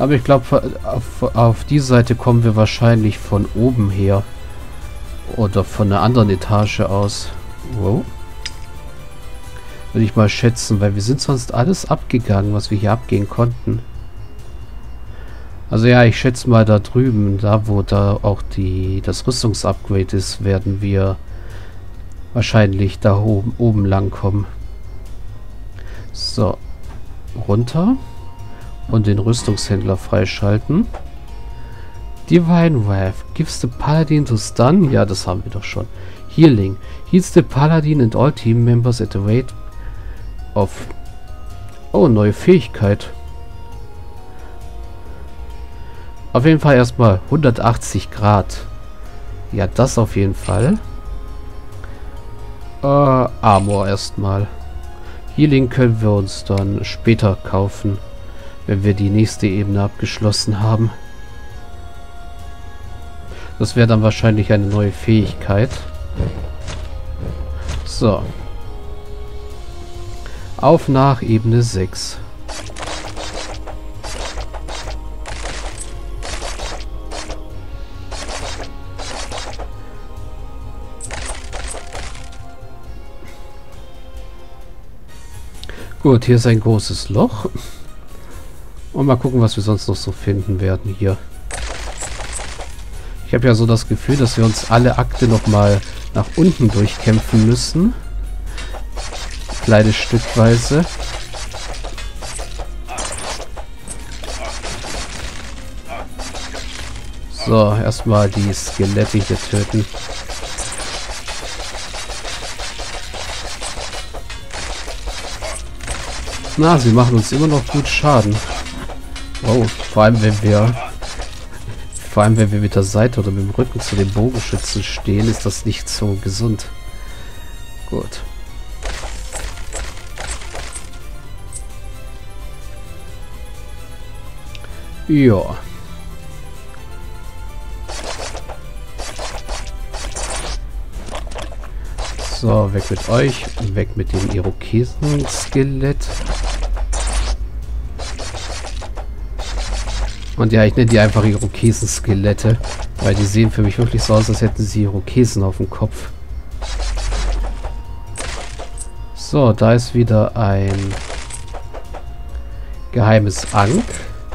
Aber ich glaube, auf die Seite kommen wir wahrscheinlich von oben her. Oder von einer anderen Etage aus. Wow. Würde ich mal schätzen, weil wir sind sonst alles abgegangen, was wir hier abgehen konnten. Also ja, ich schätze mal da drüben, da wo da auch das Rüstungsupgrade ist, werden wir wahrscheinlich da oben lang kommen. So. Runter. Und den Rüstungshändler freischalten. Divine Wrath. Gives the Paladin to stun. Ja, das haben wir doch schon. Healing. Heals the Paladin and all team members at the rate of... Oh, neue Fähigkeit. Auf jeden Fall erstmal 180 Grad. Ja, das auf jeden Fall. Armor erstmal. Healing können wir uns dann später kaufen, wenn wir die nächste Ebene abgeschlossen haben. Das wäre dann wahrscheinlich eine neue Fähigkeit. So. Auf nach Ebene 6. Gut, hier ist ein großes Loch. Und mal gucken, was wir sonst noch so finden werden hier. Ich habe ja so das Gefühl, dass wir uns alle Akte nochmal nach unten durchkämpfen müssen. Kleine Stückweise. So, erstmal die Skelette hier töten. Na, sie machen uns immer noch gut Schaden. Oh, vor allem wenn wir mit der Seite oder mit dem Rücken zu den Bogenschützen stehen, ist das nicht so gesund. Gut. Ja. So, weg mit euch. Weg mit dem Irokesen-Skelett. Und ja, ich nenne die einfach Irokesen-Skelette. Weil die sehen für mich wirklich so aus, als hätten sie Irokesen auf dem Kopf. So, da ist wieder ein geheimes Ankh.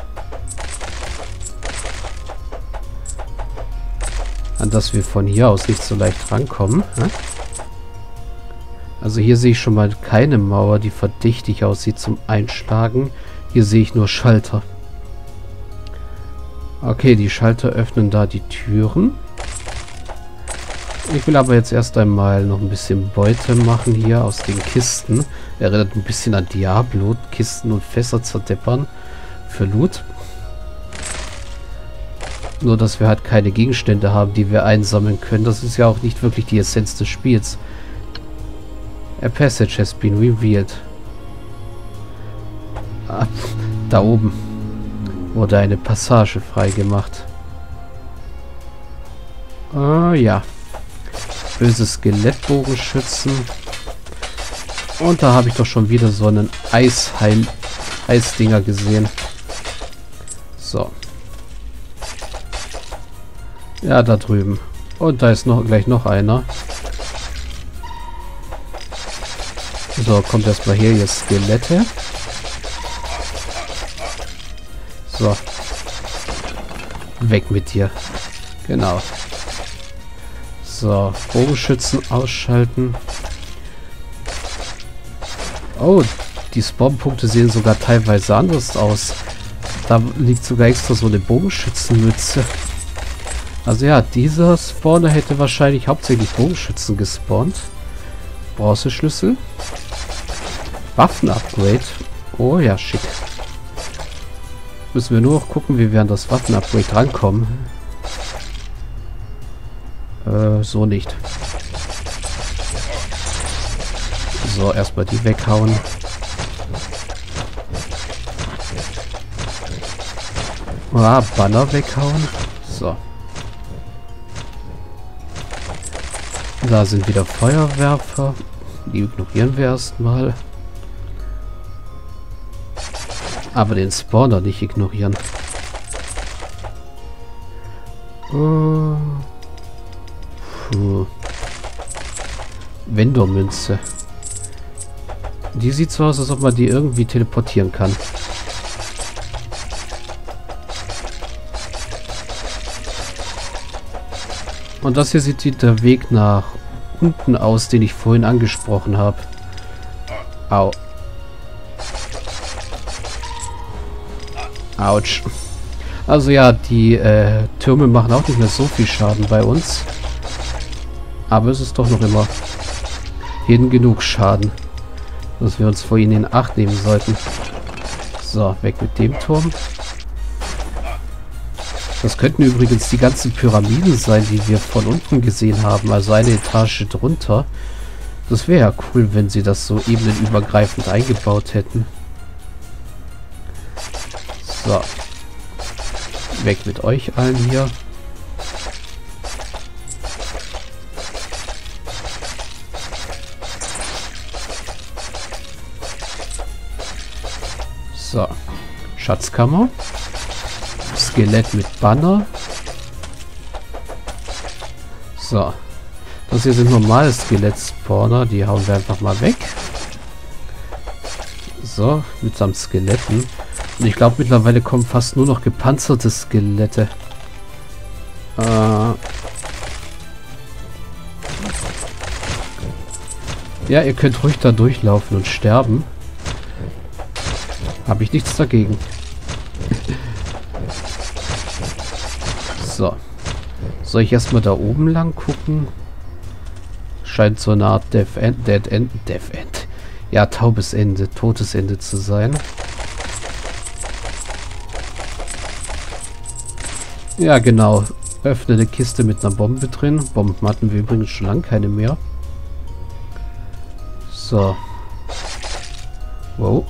An das wir von hier aus nicht so leicht rankommen. Also hier sehe ich schon mal keine Mauer, die verdächtig aussieht zum Einschlagen. Hier sehe ich nur Schalter. Okay, die Schalter öffnen da die Türen. Ich will aber jetzt erst einmal noch ein bisschen Beute machen hier aus den Kisten. Erinnert ein bisschen an Diablo. Kisten und Fässer zerdeppern für Loot. Nur, dass wir halt keine Gegenstände haben, die wir einsammeln können. Das ist ja auch nicht wirklich die Essenz des Spiels. A passage has been revealed. Ah, da oben wurde eine Passage freigemacht. Ah, ja. Böse Skelettbogenschützen. Und da habe ich doch schon wieder so einen Eisdinger gesehen. So. Ja, da drüben. Und da ist gleich noch einer. So, kommt erstmal her, hier Skelette. So. Weg mit dir. Genau. So, Bogenschützen ausschalten. Oh, die Spawnpunkte sehen sogar teilweise anders aus. Da liegt sogar extra so eine Bogenschützenmütze. Also ja, dieser Spawner hätte wahrscheinlich hauptsächlich Bogenschützen gespawnt. Bronzeschlüssel. Waffen-Upgrade. Oh ja, schick. Müssen wir nur noch gucken, wie wir an das Waffen-Upgrade rankommen. So nicht. So, erstmal die weghauen. Ah, Banner weghauen. So. Da sind wieder Feuerwerfer. Die ignorieren wir erstmal. Aber den Spawner nicht ignorieren. Vendor-Münze. Die sieht so aus, als ob man die irgendwie teleportieren kann. Und das hier sieht der Weg nach unten aus, den ich vorhin angesprochen habe. Au. Autsch. Also ja, die Türme machen auch nicht mehr so viel Schaden bei uns. Aber es ist doch noch immer genug Schaden, dass wir uns vor ihnen in Acht nehmen sollten. So, weg mit dem Turm. Das könnten übrigens die ganzen Pyramiden sein, die wir von unten gesehen haben. Also eine Etage drunter. Das wäre ja cool, wenn sie das so ebenenübergreifend eingebaut hätten. So. Weg mit euch allen hier. So. Schatzkammer. Skelett mit Banner. So. Das hier sind normale Skelett-Spawner. Die hauen wir einfach mal weg. So. Mitsamt Skeletten. Und ich glaube, mittlerweile kommen fast nur noch gepanzerte Skelette. Ja, ihr könnt ruhig da durchlaufen und sterben. Habe ich nichts dagegen. So. Soll ich erstmal da oben lang gucken? Scheint so eine Art Death End. Ja, taubes Ende, totes Ende zu sein. Ja, genau. Öffne eine Kiste mit einer Bombe drin. Bomben hatten wir übrigens schon lange keine mehr. So. Wow.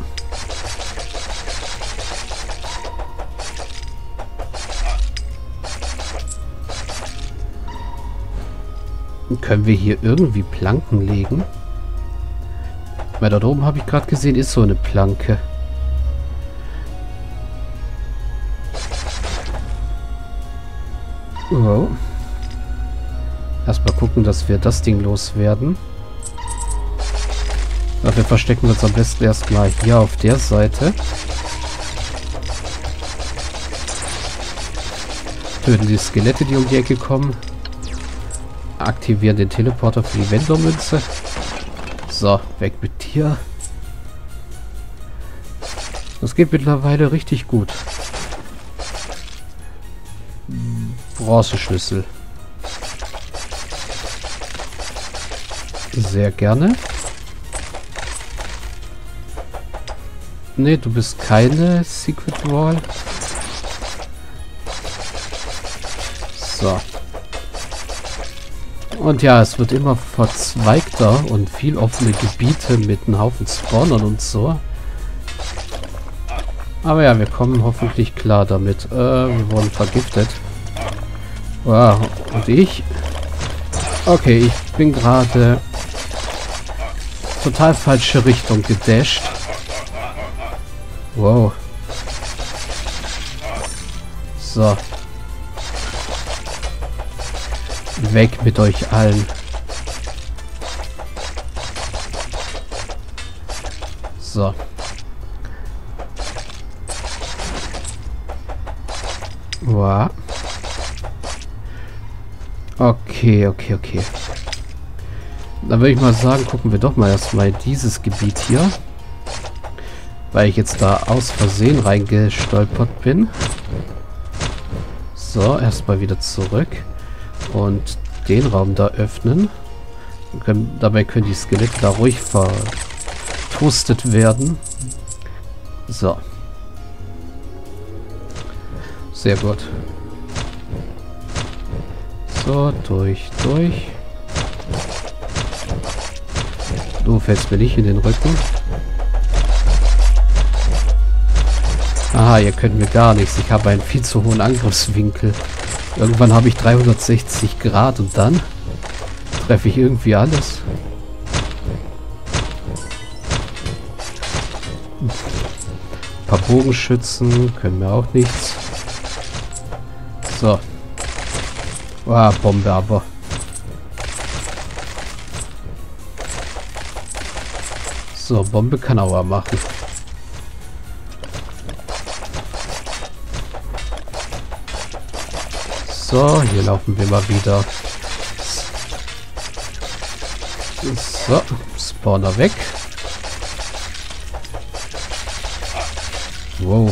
Können wir hier irgendwie Planken legen? Weil da oben habe ich gerade gesehen, ist so eine Planke. Oh. Erstmal gucken, dass wir das Ding loswerden. Dafür verstecken wir uns am besten erstmal hier auf der Seite. Töten die Skelette, die um die Ecke kommen. Aktivieren den Teleporter für die Vendor-Münze. So, weg mit dir. Das geht mittlerweile richtig gut. Bronzeschlüssel. Sehr gerne. Nee, du bist keine Secret Wall. So. Und ja, es wird immer verzweigter und viel offene Gebiete mit einem Haufen Spawnern und so. Aber ja, wir kommen hoffentlich klar damit. Wir wurden vergiftet. Wow, und ich? Okay, ich bin gerade total falsche Richtung gedasht. Wow. So. Weg mit euch allen. So. Wow. Okay. Dann würde ich mal sagen, gucken wir doch mal erstmal dieses Gebiet hier. Weil ich jetzt da aus Versehen reingestolpert bin. So, erstmal wieder zurück. Und den Raum da öffnen. Dabei können die Skelette da ruhig vertoastet werden. So. Sehr gut. So, durch. Du fällst mir nicht in den Rücken. Aha, ihr könnt mir gar nichts. Ich habe einen viel zu hohen Angriffswinkel. Irgendwann habe ich 360 Grad und dann treffe ich irgendwie alles. Ein paar Bogenschützen können mir auch nichts. So. Ah, Bombe aber. So, Bombe kann Aua machen. So, hier laufen wir mal wieder. So, Spawner weg. Wow.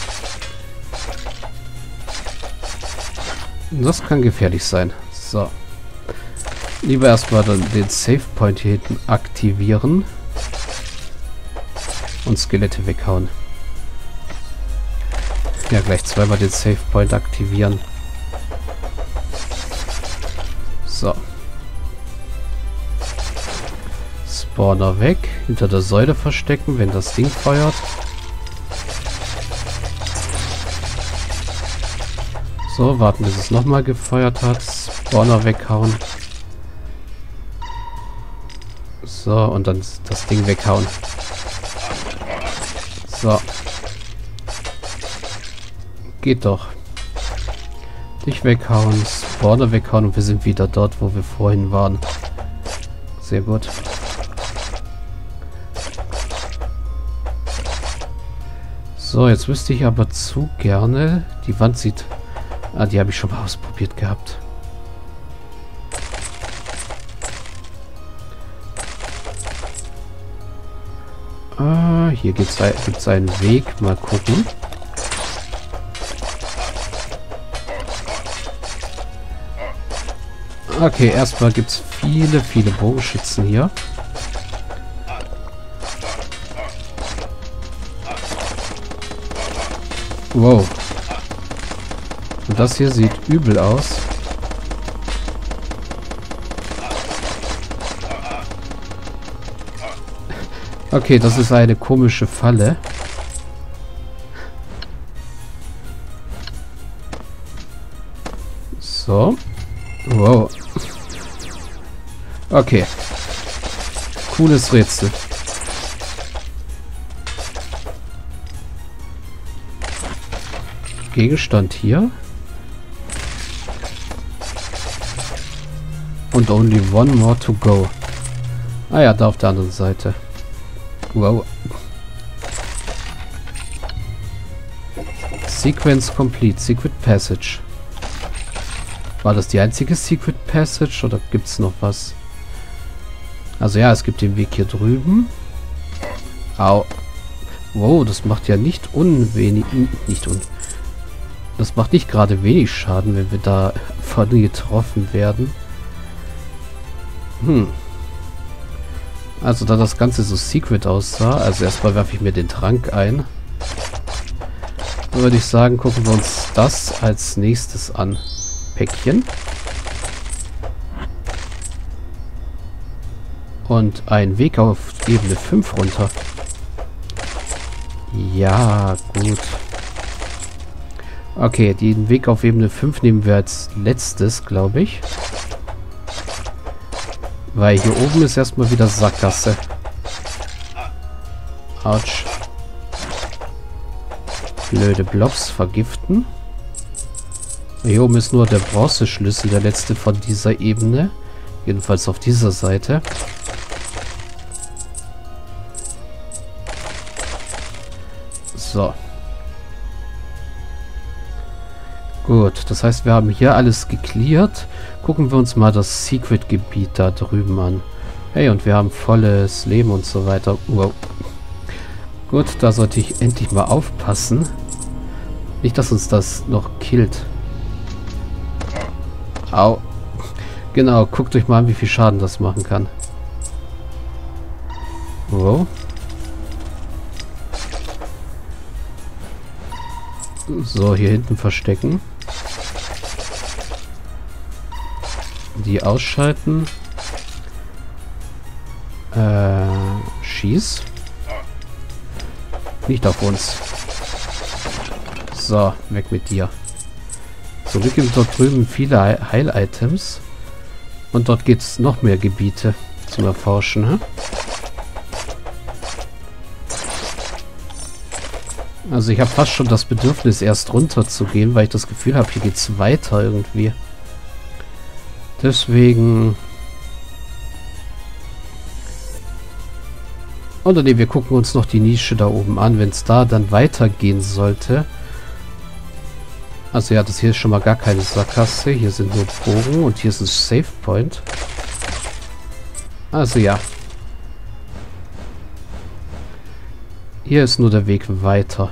Das kann gefährlich sein. So. Lieber erstmal den Save Point hier hinten aktivieren. Und Skelette weghauen. Ja, gleich zweimal den Save Point aktivieren. So. Spawner weg. Hinter der Säule verstecken, wenn das Ding feuert. So, warten, bis es nochmal gefeuert hat. Spawner weghauen. So, und dann das Ding weghauen. So. Geht doch. Dich weghauen, Spawner weghauen und wir sind wieder dort, wo wir vorhin waren. Sehr gut. So, jetzt wüsste ich aber zu gerne. Die Wand sieht... Ah, die habe ich schon mal ausprobiert gehabt. Ah, hier gibt's einen Weg. Mal gucken. Okay, erstmal gibt es viele Bogenschützen hier. Wow. Und das hier sieht übel aus. Okay, das ist eine komische Falle. So. Wow. Okay. Cooles Rätsel. Gegenstand hier. Und only one more to go. Ah ja, da auf der anderen Seite. Wow. Sequence complete. Secret Passage. War das die einzige Secret Passage oder gibt es noch was? Also ja, es gibt den Weg hier drüben. Au. Wow, das macht ja nicht unwenig... Das macht nicht gerade wenig Schaden, wenn wir da von getroffen werden. Also da das Ganze so secret aussah, also erstmal werfe ich mir den Trank ein. Dann würde ich sagen, gucken wir uns das als nächstes an. Päckchen. Und ein Weg auf Ebene 5 runter. Ja, gut. Okay, den Weg auf Ebene 5 nehmen wir als letztes, glaube ich. Weil hier oben ist erstmal wieder Sackgasse. Autsch. Blöde Blobs vergiften. Hier oben ist nur der Bronzeschlüssel, der letzte von dieser Ebene. Jedenfalls auf dieser Seite. So. Gut, das heißt, wir haben hier alles gecleart. Gucken wir uns mal das Secret-Gebiet da drüben an. Hey, und wir haben volles Leben und so weiter. Wow. Gut, da sollte ich endlich mal aufpassen. Nicht, dass uns das noch killt. Au. Genau, guckt euch mal an, wie viel Schaden das machen kann. Wow. So, hier hinten verstecken. Die ausschalten. Schieß. Nicht auf uns. So, weg mit dir. Zum Glück gibt es dort drüben viele Heil-Items. Und dort gibt es noch mehr Gebiete zum Erforschen. Hä? Also ich habe fast schon das Bedürfnis, erst runter zu gehen, weil ich das Gefühl habe, hier geht es weiter irgendwie. Deswegen... Oder ne, wir gucken uns noch die Nische da oben an, wenn es da dann weitergehen sollte. Also ja, das hier ist schon mal gar keine Sackgasse. Hier sind nur Bogen und hier ist ein Save Point. Also ja. Hier ist nur der Weg weiter.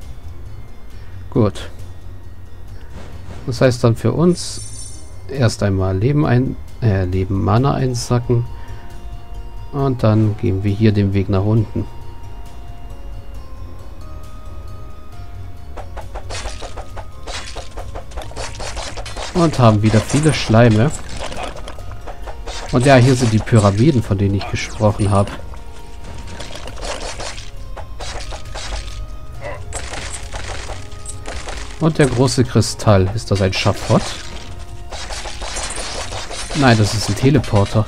Gut. Das heißt dann für uns erst einmal Leben Mana einsacken. Und dann gehen wir hier den Weg nach unten. Und haben wieder viele Schleime. Und ja, hier sind die Pyramiden, von denen ich gesprochen habe. Und der große Kristall. Ist das ein Schafott? Nein, das ist ein Teleporter.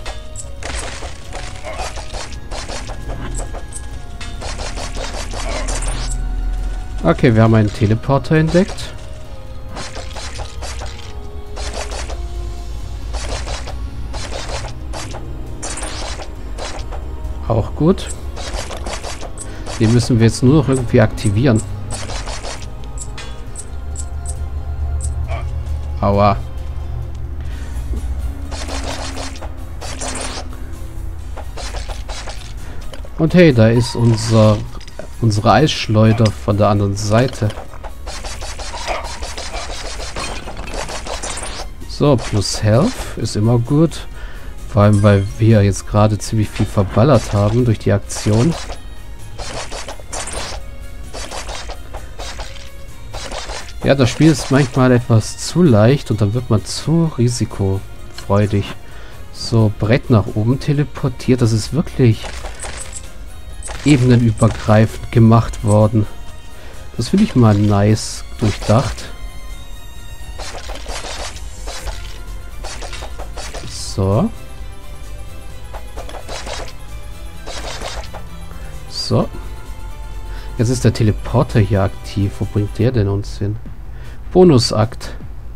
Okay, wir haben einen Teleporter entdeckt. Auch gut. Den müssen wir jetzt nur noch irgendwie aktivieren. Aua. Und hey, da ist unsere Eisschleuder von der anderen Seite. So, plus Health ist immer gut. Vor allem, weil wir jetzt gerade ziemlich viel verballert haben durch die Aktion. Ja, das Spiel ist manchmal etwas zu leicht und dann wird man zu risikofreudig. So, Brett nach oben teleportiert. Das ist wirklich ebenenübergreifend gemacht worden. Das finde ich mal nice durchdacht. So. So. Jetzt ist der Teleporter hier aktiv. Wo bringt der denn uns hin? Bonusakt.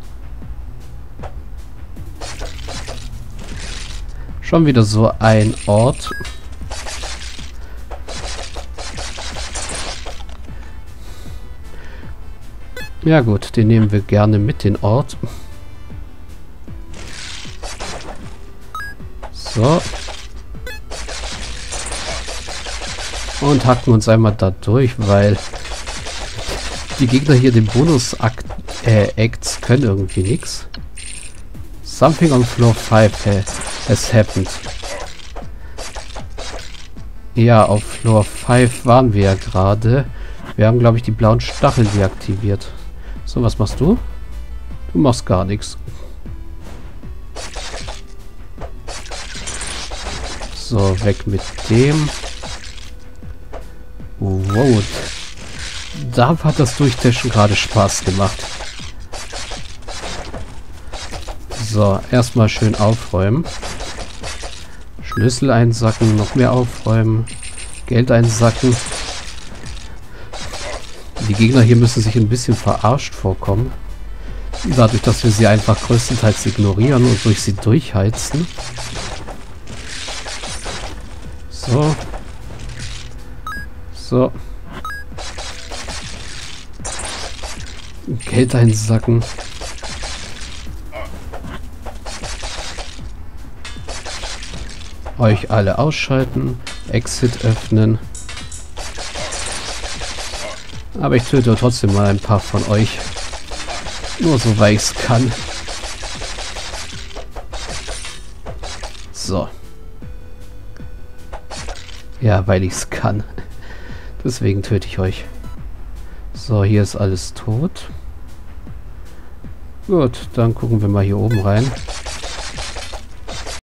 Schon wieder so ein Ort. Ja gut, den nehmen wir gerne mit, den Ort. So. Und hacken uns einmal da durch, weil die Gegner hier den Bonus-Acts können irgendwie nichts. Something on floor 5 has happened. Ja, auf Floor 5 waren wir ja gerade. Wir haben, glaube ich, die blauen Stacheln deaktiviert. So, was machst du? Du machst gar nichts. So, weg mit dem. Wow. Da hat das Durchdaschen gerade Spaß gemacht. So, erstmal schön aufräumen. Schlüssel einsacken, noch mehr aufräumen. Geld einsacken. Die Gegner hier müssen sich ein bisschen verarscht vorkommen. Dadurch, dass wir sie einfach größtenteils ignorieren und durch sie durchheizen. So. So. Geld einsacken. Euch alle ausschalten. Exit öffnen. Aber ich töte trotzdem mal ein paar von euch. Nur so, weil ich es kann. So. Ja, weil ich es kann. Deswegen töte ich euch. So, hier ist alles tot. Gut, dann gucken wir mal hier oben rein.